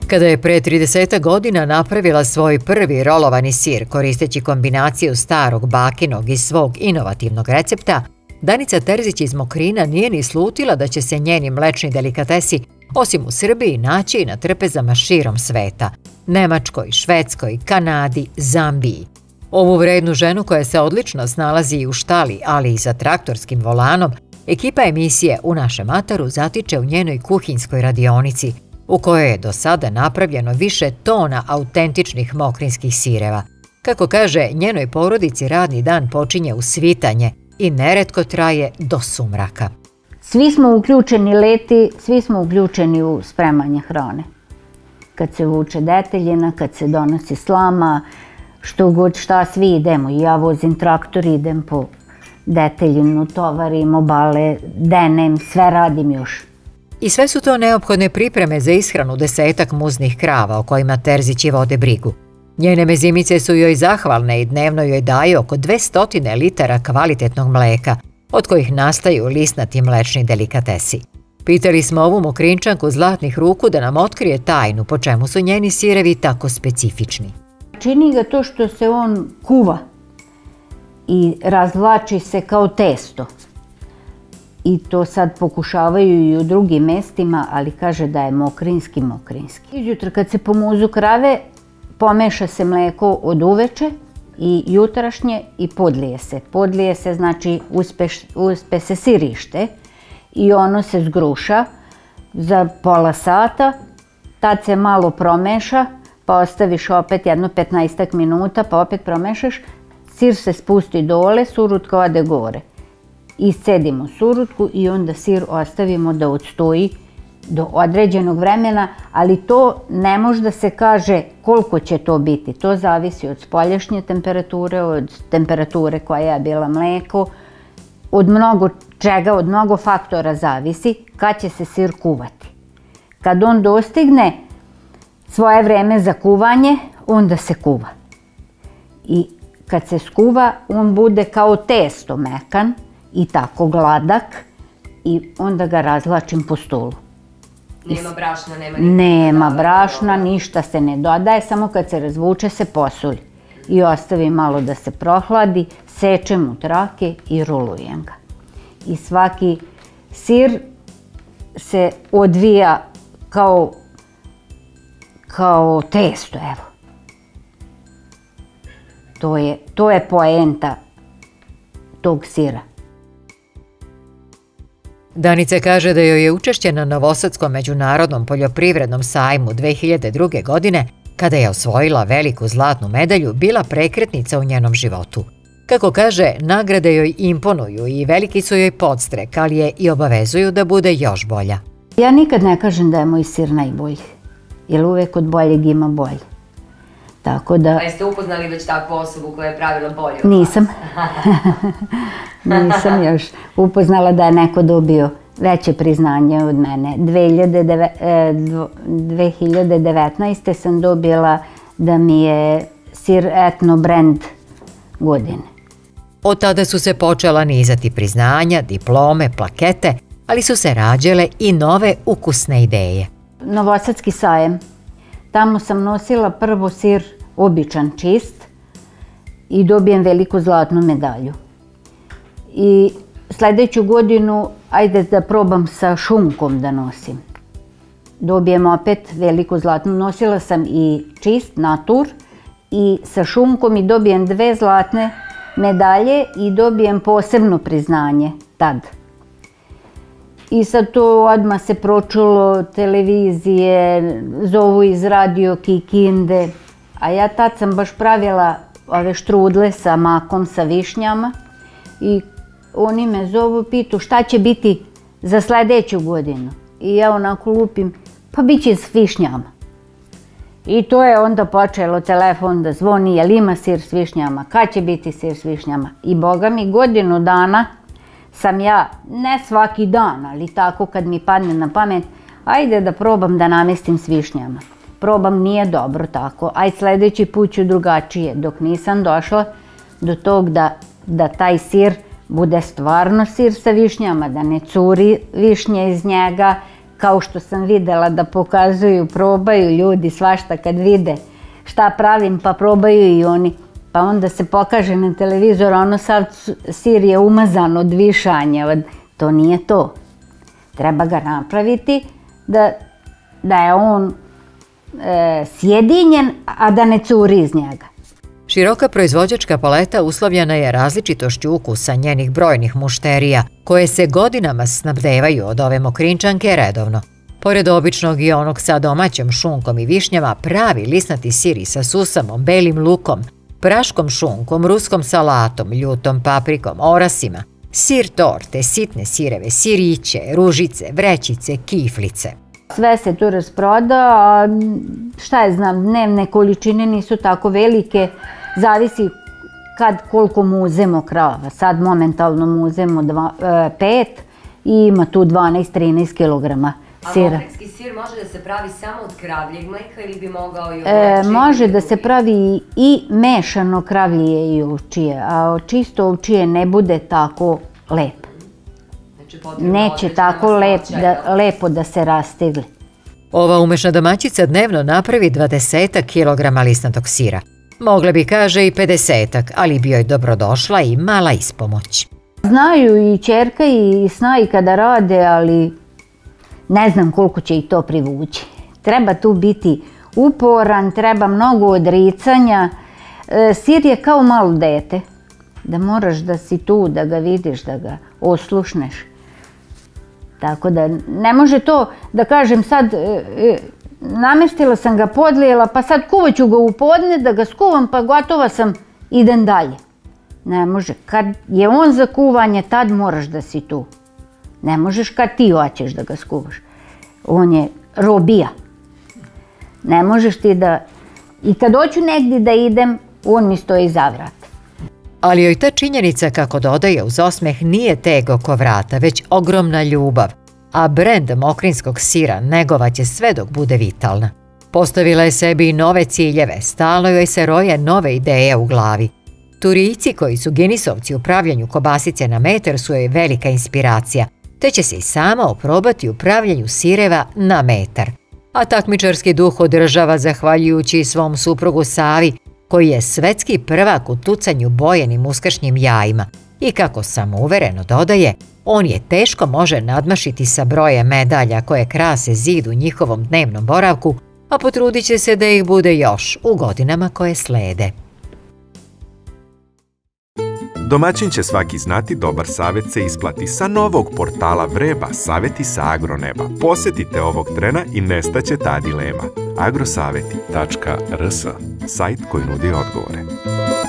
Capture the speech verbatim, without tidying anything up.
Kada je pre trideset godina napravila svoj prvi rolovani sir koristeći kombinaciju starog bakinog i svog inovativnog recepta, Danica Terzić iz Mokrina nije ni slutila da će se njeni mlečni delikatesi osim u Srbiji naći i na trpezama širom sveta – Nemačkoj, Švedskoj, Kanadi, Zambiji. Ovu vrednu ženu koja se odlično snalazi i u štali, ali i za traktorskim volanom, ekipa emisije U našem ataru zatiče u njenoj kuhinjskoj radionici, u kojoj je do sada napravljeno više tona autentičnih mokrinskih sireva. Kako kaže, njenoj porodici radni dan počinje u svitanje i neretko traje do sumraka. Svi smo uključeni leti, svi smo uključeni u spremanje hrane. Kad se vuče deteljina, kad se donosi slama, što god šta, svi idemo. Ja vozim traktor, idem po deteljinu, tovarim, obale, denem, sve radim još. I sve su to neophodne pripreme za ishranu desetak muznih krava o kojima Terzići vode brigu. Njene mezimice su joj zahvalne i dnevno joj daju oko dvesta litara kvalitetnog mleka, od kojih nastaju lisnati mlečni delikatesi. Pitali smo ovu Mokrinčanku zlatnih ruku da nam otkrije tajnu po čemu su njeni sirevi tako specifični. Čini ga to što se on kuva i razvlači se kao testo. I to sad pokušavaju i u drugim mestima, ali kaže da je mokrinski, mokrinski. Izjutra kad se pomuzu krave, pomeša se mleko od uveče i jutrašnje i podlije se. Podlije se znači uspe se sirište i ono se zgruša za pola sata, tad se malo promeša, pa ostaviš opet jedno petnaestak minuta, pa opet promešaš, sir se spusti dole, surutka ode gore. Iscedimo surutku i onda sir ostavimo da odstoji do određenog vremena, ali to ne može da se kaže koliko će to biti. To zavisi od spoljašnje temperature, od temperature koja je bila mleko, od mnogo čega, od mnogo faktora zavisi kad će se sir kuvati. Kad on dostigne svoje vreme za kuvanje, onda se kuva. I kad se skuva, on bude kao testo mekan i tako gladak i onda ga razvlačim po stolu. Nema brašna, nema ništa? Nema brašna, ništa se ne dodaje, samo kad se razvuče se posulj. I ostavim malo da se prohladi, sečem u trake i rulujem ga. I svaki sir se odvija kao, kao testo, evo. To je, to je poenta tog sira. Danica kaže da joj je učešće na Novosadskom međunarodnom poljoprivrednom sajmu dve hiljade druge. godine, kada je osvojila veliku zlatnu medalju, bila prekretnica u njenom životu. Kako kaže, nagrade joj imponuju i veliki su joj podstrek, ali je i obavezuju da bude još bolja. Ja nikad ne kažem da je moj sir najbolji, jer uvek od boljeg ima bolje. Tako da... A jeste upoznali već takvu osobu koja je pravila bolje? Nisam. Nisam još upoznala da je neko dobio veće priznanje od mene. dve hiljade devetnaeste. sam dobila da mi je sir etno brand godine. Od tada su se počela nizati priznanja, diplome, plakete, ali su se rađale i nove ukusne ideje. Novosadski sajem. Tamo sam nosila prvo sir običan, čist i dobijem veliku zlatnu medalju. I sljedeću godinu, ajde da probam sa šunkom da nosim. Dobijem opet veliku zlatnu. Nosila sam i čist, natur, i sa šunkom i dobijem dve zlatne medalje i dobijem posebno priznanje tad. I sad to odmah se pročulo, televizije, zovu iz radio Kikinde, a ja tad sam baš pravila ove štrudle sa makom, sa višnjama i oni me zovu, pitu šta će biti za sljedeću godinu. I ja onako lupim, pa bit će s višnjama. I to je onda počelo telefon da zvoni, jel ima sir s višnjama, kad će biti sir s višnjama. I boga mi godinu dana sam ja, ne svaki dan, ali tako kad mi padne na pamet, ajde da probam da namestim s višnjama. Probam, nije dobro tako, aj sljedeći put ću drugačije, dok nisam došla do tog da, da taj sir bude stvarno sir sa višnjama, da ne curi višnje iz njega, kao što sam videla da pokazuju, probaju ljudi svašta kad vide šta pravim, pa probaju i oni. Pa onda se pokaže na televizoru, ono sav sir je umazan od višanja, to nije to. Treba ga napraviti da, da je on e, sjedinjen, a da ne curi iz njega. Široka proizvođačka paleta uslovljena je različitošću ukusa njenih brojnih mušterija, koje se godinama snabdevaju od ove mokrinčanke redovno. Pored običnog i onog sa domaćom šunkom i višnjama, pravi lisnati siri sa susamom, belim lukom, praškom šunkom, ruskom salatom, ljutom paprikom, orasima, sir torte, sitne sireve, siriće, ružice, vrećice, kiflice. Sve se tu rasproda, a šta je znam, dnevne količine nisu tako velike, zavisi kad koliko muzemo krava. Sad momentalno muzemo dva, e, pet i ima tu dvanaest do trinaest kilograma sira. A mokrinski sir može da se pravi samo od kravljeg mleka ili bi mogao i od e, ovčije? Može da se pravi i mešano kravlje i ovčije, a čisto ovčije ne bude tako lep. Neće tako lep, da, lepo da se rastegli. Ova umešna domaćica dnevno napravi dvadesetak kilograma lisnatog sira. Mogla bi kaže i pedesetak, ali bi joj dobrodošla i mala ispomoć. Znaju i ćerka i sna i kada rade, ali ne znam koliko će ih to privući. Treba tu biti uporan, treba mnogo odricanja. E, sir je kao malo dete, da moraš da si tu, da ga vidiš, da ga oslušneš. Tako da ne može to da kažem sad, e, e, namestila sam ga, podlijela, pa sad kuvaću ga u podne, da ga skuvam, pa gotova sam, idem dalje. Ne može. Kad je on za kuvanje, tad moraš da si tu. Ne možeš kad ti hoćeš da ga skuvaš. On je robija. Ne možeš ti da... I kad hoću negdje da idem, on mi stoji za vrat. Ali joj ta činjenica, kako dodaje uz osmeh, nije teg oko vrata, već ogromna ljubav, a brend mokrinskog sira negovaće sve dok bude vitalna. Postavila je sebi i nove ciljeve, stalno joj se roje nove ideje u glavi. Turijci koji su Guinnessovci u pravljanju kobasice na metar su joj velika inspiracija, te će se i sama oprobati u pravljanju sireva na metar. A takmičarski duh održava zahvaljujući svom suprugu Savi, koji je svetski prvak u tucanju bojenim uskršnjim jajima i, kako samouvereno dodaje, on je teško može nadmašiti sa brojem medalja koje krase zid u njihovom dnevnom boravku, a potrudit će se da ih bude još u godinama koje slede. Domaćin će svaki znati, dobar savjet se isplati. Sa novog portala Vreba, savjeti sa agroneba. Posjetite ovog trena i nestaće ta dilema. agrosaveti tačka rs, sajt koji nudi odgovore.